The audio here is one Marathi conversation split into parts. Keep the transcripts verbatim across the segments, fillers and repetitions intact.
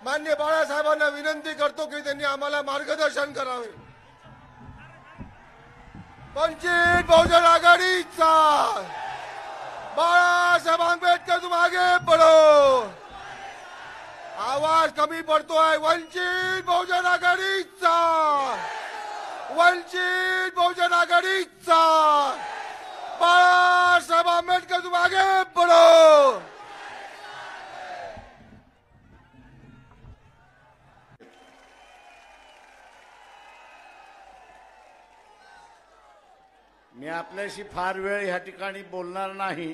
माननीय बाळासाहेबांना विनंती करतो की त्यांनी आम्हाला मार्गदर्शन करावे। वंचित बहुजन आघाडीचा बाळासाहेब आंबेडकर, तुम आगे बढ़ो। आवाज कमी पडतोय। वंचित बहुजन आघाडीचा, वंचित बहुजन आघाडीचा बाळासाहेब आंबेडकर, तुम आगे बढ़ो। मी आपल्याशी फार वेळ ह्या ठिकाणी बोलणार नाही,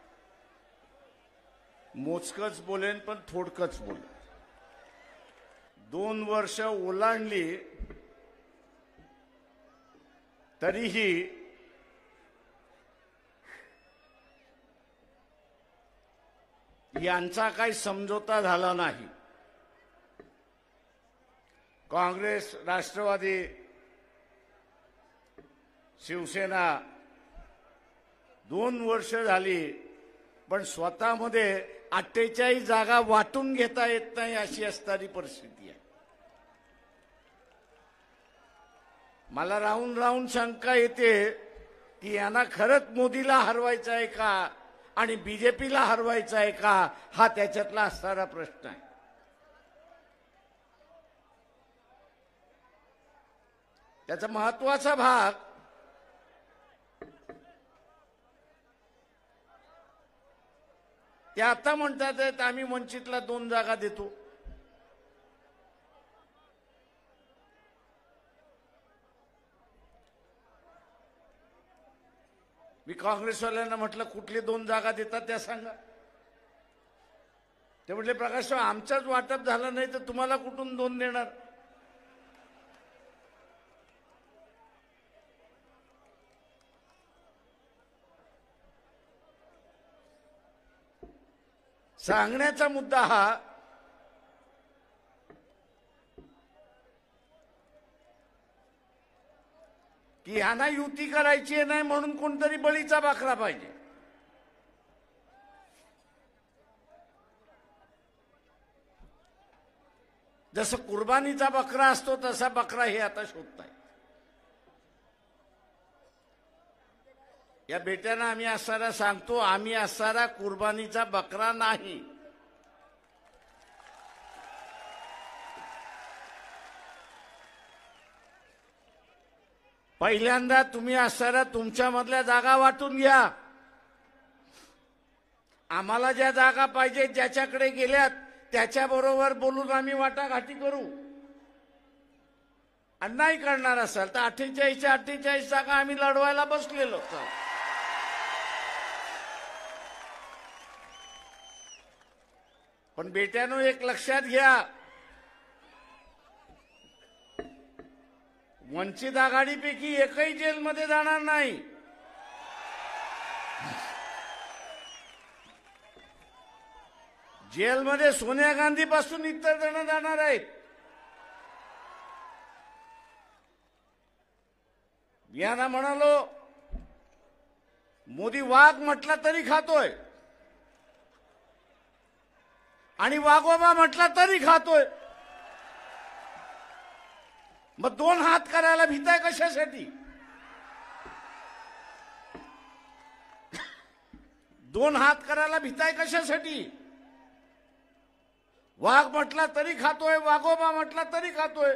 मोजकच बोलेन पण थोडकच बोलेन। दोन वर्ष ओलांडली तरीही यांचा काही समझोता झाला नाही। काँग्रेस, राष्ट्रवादी, शिवसेना दोन वर्ष झाली पण स्वतःमध्ये अठ्ठेचाळीस जागा वाटून घेता येत नाही अशी असणारी परिस्थिती आहे। मला राहून राहून शंका येते की यांना खरंच मोदीला हरवायचं आहे का आणि बीजेपीला हरवायचं आहे का, हा त्याच्यातला असणारा प्रश्न आहे। त्याचा महत्वाचा भाग ते आता म्हणतात आम्ही वंचितला दोन जागा देतो। मी काँग्रेसवाल्यांना म्हटलं कुठले दोन जागा देतात त्या सांगा। ते म्हटले प्रकाशराव आमचाच वाटप झालं नाही तर तुम्हाला कुठून दोन देणार। सांगण्याचा मुद्दा हा की यांना युती करायची नाही म्हणून कोणतरी बळीचा बकरा पाहिजे। जसं कुर्बानीचा बकरा असतो तसा बकरा हे आता शोधताय। या बेट्यांना आम्ही असणारा सांगतो, आम्ही असणारा कुर्बानीचा बकरा नाही। पहिल्यांदा तुम्ही असणारा तुमच्यामधल्या जागा वाटून घ्या। आम्हाला ज्या जागा पाहिजे ज्याच्याकडे गेल्यात त्याच्याबरोबर बोलून आम्ही वाटाघाटी करू। आणि नाही करणार असाल तर अठ्ठेचाळीसच्या अठ्ठेचाळीस जागा आम्ही लढवायला बसलेलो। पण बेट्यानो एक लक्षात घ्या, वंचित आघाडीपैकी एकही जेलमध्ये जाणार नाही। जेलमध्ये सोनिया गांधी पासून इतर जण जाणार आहेत। यांना म्हणालो मोदी वाघ म्हटला तरी खातोय आणि वाघोबा म्हटला तरी खातोय, मग दोन हात करायला भीताय कशासाठी? दोन हात करायला भीताय कशासाठी? वाघ म्हटला तरी खातोय, वाघोबा म्हटला तरी खातोय।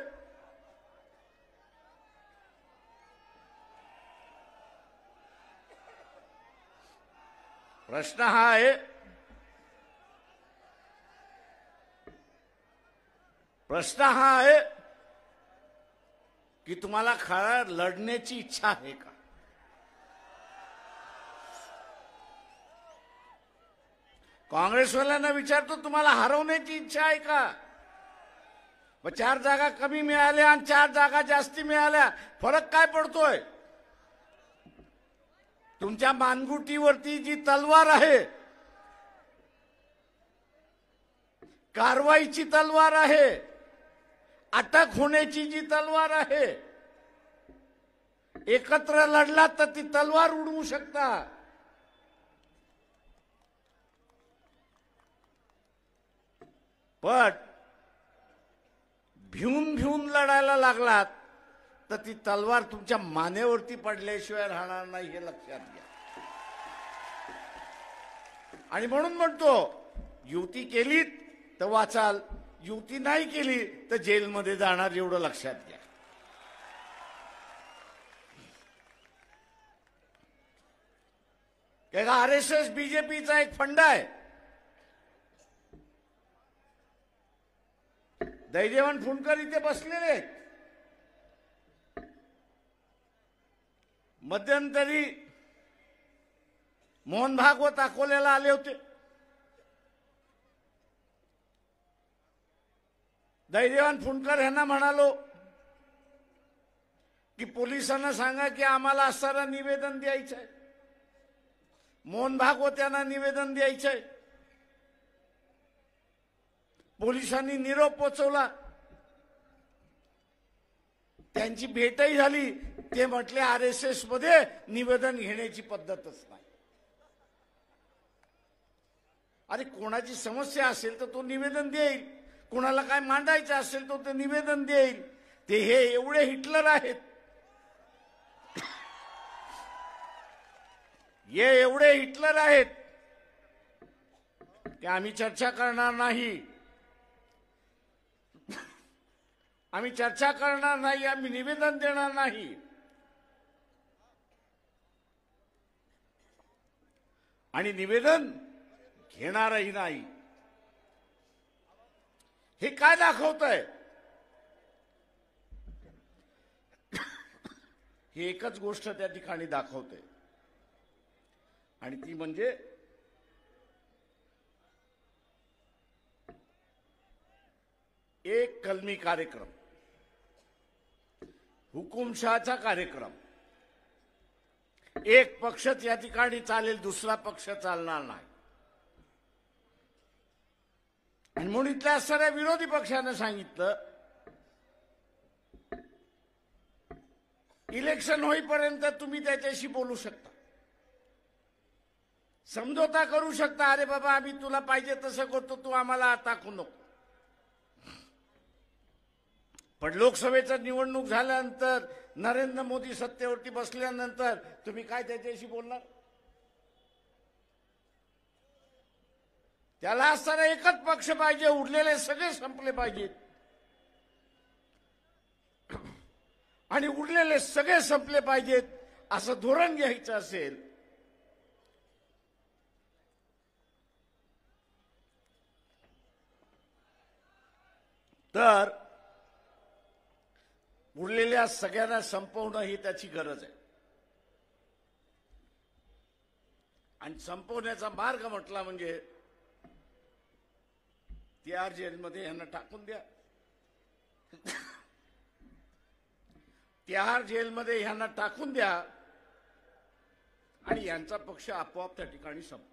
प्रश्न हा आहे, प्रश्न हा आहे की तुम्हाला खरं लढण्याची इच्छा आहे का? काँग्रेसवाल्यांना विचारतो तुम्हाला हरवण्याची इच्छा आहे का? व चार जागा कमी मिळाल्या आणि चार जागा जास्ती मिळाल्या, फरक काय पडतोय? तुमच्या मानगुटीवरती जी तलवार आहे, कारवाईची तलवार आहे, अटक होण्याची जी तलवार आहे, एकत्र लढलात तर ती तलवार उडवू शकता। पण भिवून भिवून लढायला लागलात तर ती तलवार तुमच्या मानेवरती पडल्याशिवाय राहणार नाही, हे लक्षात घ्या. आणि म्हणून म्हणतो, युती केली तर वाचाल, युती नाही केली तर जेलमध्ये जाणार, एवढं लक्षात घ्या. का आर एस एस बीजेपीचा एक फंड आहे. दैदेवान फुंडकर इथे बसलेले आहेत. मध्यंतरी मोहन भागवत अकोल्याला आले होते. दैदेवान फुंडकर यांना म्हणालो की पोलिसांना सांगा की आम्हाला असणारा निवेदन द्यायचं आहे. मोहन भागवत यांना निवेदन द्यायचंय. पोलिसांनी निरोप पोचवला, त्यांची भेटही झाली. ते म्हटले आर एस एस मध्ये निवेदन घेण्याची पद्धतच नाही. अरे कोणाची समस्या असेल तर तो निवेदन देईल, कोणाला काय मांडायचं असेल तर ते निवेदन देईल. ते हे एवढे हिटलर आहेत, हे एवढे हिटलर आहेत की आम्ही चर्चा करणार नाही, आम्ही चर्चा करणार नाही, आम्ही निवेदन देणार नाही. आणि निवेदन घेणारही नाही. हे काय दाखवतंय? ही एकच गोष्ट त्या ठिकाणी दाखवते, आणि ती म्हणजे एक कलमी कार्यक्रम, हुकुमशहाचा कार्यक्रम. एक पक्षच या ठिकाणी चालेल, दुसरा पक्ष चालणार नाही. आणि म्हणून इथल्या असणाऱ्या विरोधी पक्षानं सांगितलं, इलेक्शन होईपर्यंत तुम्ही त्याच्याशी बोलू शकता, समझोता करू शकता. अरे बाबा आम्ही तुला पाहिजे तसं करतो, तू आम्हाला टाकू नको. पण लोकसभेचं निवडणूक झाल्यानंतर, नरेंद्र मोदी सत्तेवरती बसल्यानंतर तुम्ही काय त्याच्याशी बोलणार? त्याला असताना एकच पक्ष पाहिजे, उरलेले सगळे संपले पाहिजेत. आणि उरलेले सगळे संपले पाहिजेत असं धोरण घ्यायचं असेल तर उरलेल्या सगळ्यांना संपवणं ही त्याची गरज आहे. आणि संपवण्याचा मार्ग म्हटला म्हणजे तिहार जेलमध्ये यांना टाकून द्या. तिहार जेलमध्ये यांना टाकून द्या आणि यांचा पक्ष आपोआप त्या ठिकाणी संपतो.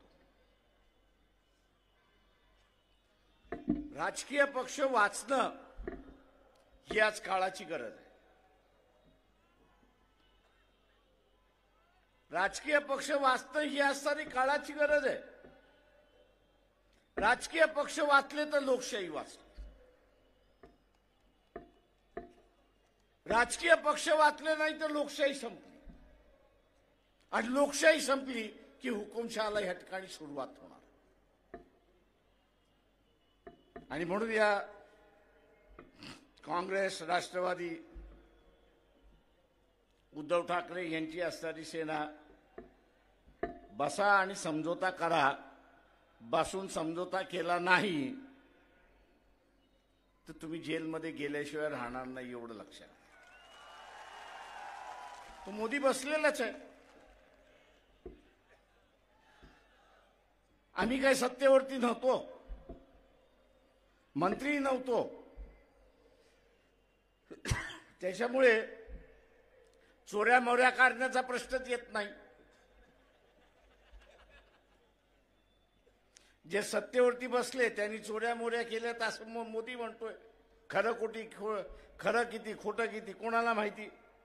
राजकीय पक्ष वाचणं ही आज काळाची गरज आहे. राजकीय पक्ष वाचणं ही आज सारी काळाची गरज आहे. राजकीय पक्ष वाचले तर लोकशाही वाचली. राजकीय पक्ष वाचले नाही तर लोकशाही संपली. आणि लोकशाही संपली की हुकुमशहाला या ठिकाणी सुरुवात होणार. आणि म्हणून या काँग्रेस, राष्ट्रवादी, उद्धव ठाकरे यांची असणारी सेना बसा आणि समझोता करा. बसून समझोता केला नाही तर तुम्ही जेलमध्ये गेल्याशिवाय राहणार नाही, एवढं लक्षात. तो मोदी बसलेलाच आहे. आम्ही काही सत्तेवरती नव्हतो, मंत्री नव्हतो, त्याच्यामुळे चोऱ्या मोऱ्या करण्याचा प्रश्नच येत नाही. जे सत्तेवरती बसले त्यांनी चोऱ्या मोऱ्या केल्या असं मोदी म्हणतोय. खरं खोटी, खरं किती खोटं किती कोणाला माहिती.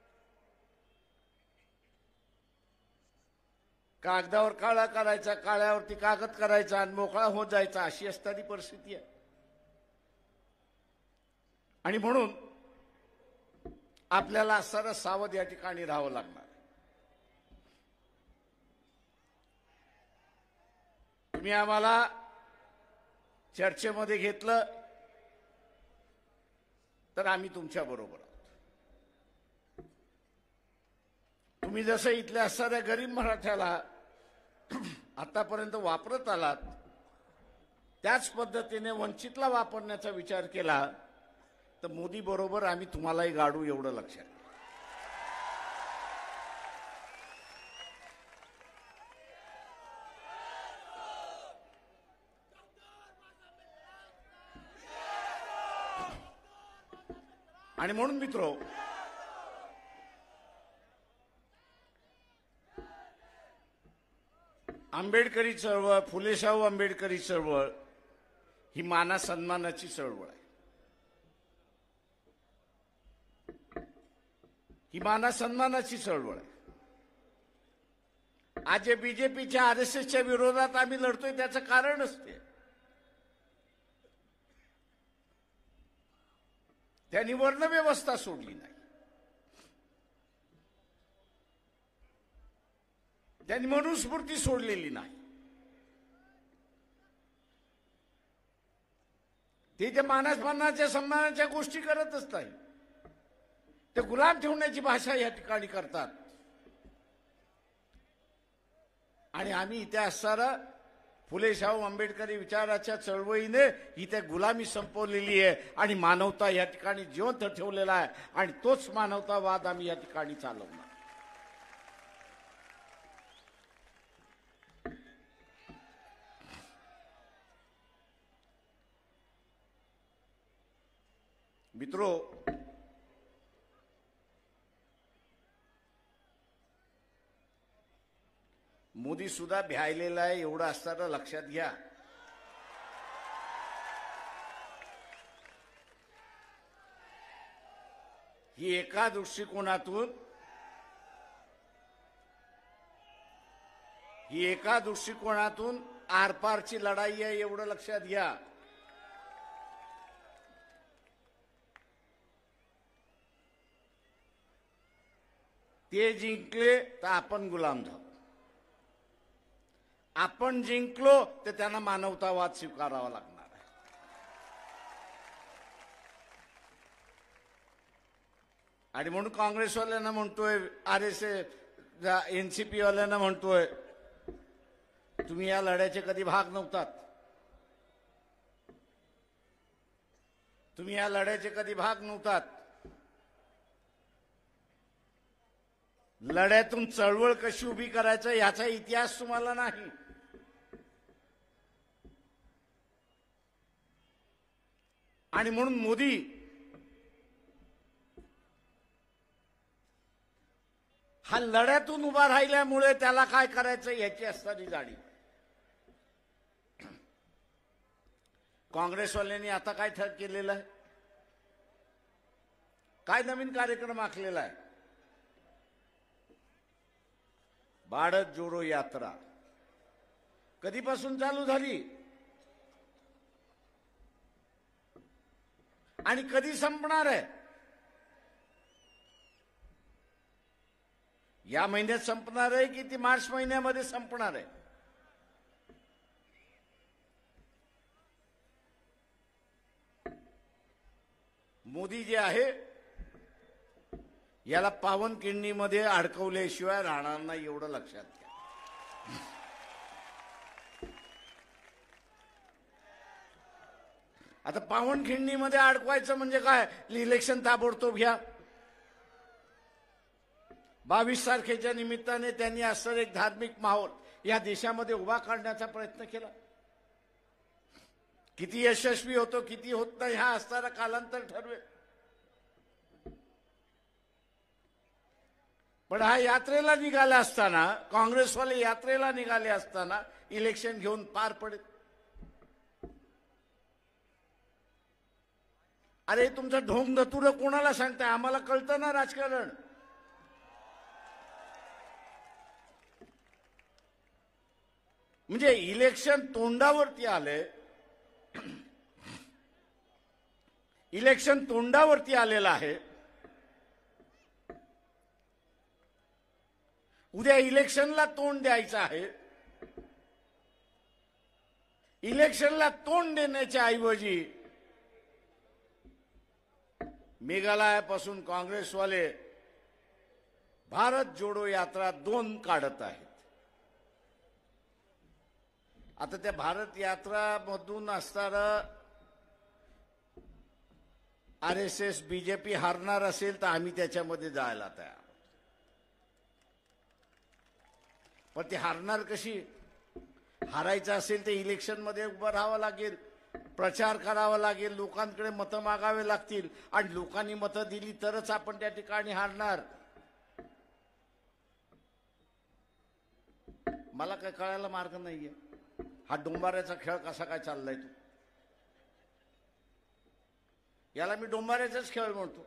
कागदावर काळा करायचा, काळ्यावरती कागद करायचा आणि मोकळा होत जायचा, अशी असणारी परिस्थिती आहे. आणि म्हणून आपल्याला सरस सावध या ठिकाणी राहावं लागणार. तुम्ही आम्हाला चर्चेमध्ये घेतलं तर आम्ही तुमच्या बरोबर आहोत. तुम्ही जसं इथल्या असणाऱ्या गरीब मराठ्याला आतापर्यंत वापरत आलात त्याच पद्धतीने वंचितला वापरण्याचा विचार केला तर मोदी बरोबर आम्ही तुम्हालाही गाडू, एवढं लक्षात घ्या. आणि म्हणून मित्रो, आंबेडकरी चळवळ, फुले शाहू आंबेडकरी चळवळ ही माना सन्मानाची चळवळ आहे. ही माना सन्मानाची चळवळ आहे. आज जे बीजेपीच्या आर एस एसच्या विरोधात आम्ही लढतोय त्याचं कारण असते त्यांनी वर्णव्यवस्था सोडली नाही, त्यांनी मनुस्मृती सोडलेली नाही. ते त्या मानसमानाच्या सन्मानाच्या गोष्टी करतच नाही, ते गुलाम ठेवण्याची भाषा या ठिकाणी करतात. आणि आम्ही इथे असणारा फुले शाहू आंबेडकरी विचाराच्या चळवळीने ही त्या गुलामी संपवलेली आहे आणि मानवता या ठिकाणी जिवंत ठेवलेला आहे. आणि तोच मानवतावाद आम्ही या ठिकाणी चालवणार. मित्रो, मोदी सुद्धा भ्यायलेला आहे एवढं असताना लक्षात घ्या. ही एका दृष्टिकोनातून ही एका दृष्टिकोनातून आरपारची लढाई आहे एवढं लक्षात घ्या. ते जिंकले तर आपण गुलाम झालो, आपण जिंकलो तर त्यांना मानवतावाद स्वीकारावा लागणार आहे. आणि म्हणून काँग्रेसवाल्यांना म्हणतोय, आर एस एस एनसीपी वाल्यांना म्हणतोय, तुम्ही या लढ्याचे कधी भाग नव्हतात, तुम्ही या लढ्याचे कधी भाग नव्हतात. लढ्यातून चळवळ कशी उभी करायचं याचा इतिहास तुम्हाला नाही. आणि म्हणून मोदी हा लढ्यातून उभा राहिल्यामुळे त्याला काय करायचं याची असणारी जाणीव. काँग्रेसवाल्यांनी आता काय ठर केलेलं आहे, काय नवीन कार्यक्रम आखलेला आहे. भारत जोडो यात्रा कधीपासून चालू झाली आणि कधी संपणार आहे? या महिन्यात संपणार आहे की ती मार्च महिन्यामध्ये संपणार आहे? मोदी जे आहे याला पावनखिंडीमध्ये अडकवल्याशिवाय राहणार नाही एवढं लक्षात घ्या. आता पावनखिंडीमध्ये अडकवायचं म्हणजे काय? इलेक्शन ताबडतोब घ्या. बावीस तारखेच्या निमित्ताने त्यांनी असं एक धार्मिक माहोल या देशामध्ये उभा करण्याचा प्रयत्न केला. किती यशस्वी होतो किती होत नाही हा असणारा कालांतर ठरवेल. पण हा यात्रेला निघाला असताना, काँग्रेसवाले यात्रेला निघाले असताना इलेक्शन घेऊन पार पडेल. अरे तुमचं ढोंग धतुरं कोणाला सांगताय? आम्हाला कळतं ना राजकारण. म्हणजे इलेक्शन तोंडावरती आले, इलेक्शन तोंडावरती आलेलं आहे. उद्या इलेक्शनला तोंड द्यायचं आहे. इलेक्शनला तोंड देण्याच्या ऐवजी मेघालयापासून काँग्रेसवाले भारत जोडो यात्रा दोन काढत आहेत. आता त्या भारत यात्रा मधून असणारा आर एस एस बीजेपी हारणार असेल तर आम्ही त्याच्यामध्ये जायला तयार. पण ती हारणार कशी? हारायचं असेल तर इलेक्शन मध्ये उभं राहावं लागेल, प्रचार करावा लागेल, लोकांकडे मतं मागावे लागतील आणि लोकांनी मतं दिली तरच आपण त्या ठिकाणी हारणार. मला काय कळायला मार्ग नाहीये. हा डोंबाऱ्याचा खेळ कसा काय चाललाय तो? याला मी डोंबाऱ्याचाच खेळ म्हणतो.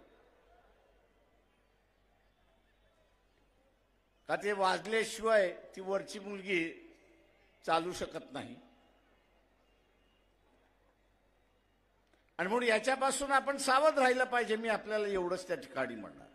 का ते वाजल्याशिवाय ती वरची मुलगी चालू शकत नाही. आणि म्हणून याच्यापासून आपण सावध राहिलं पाहिजे. मी आपल्याला एवढंच त्या ठिकाणी म्हणणार.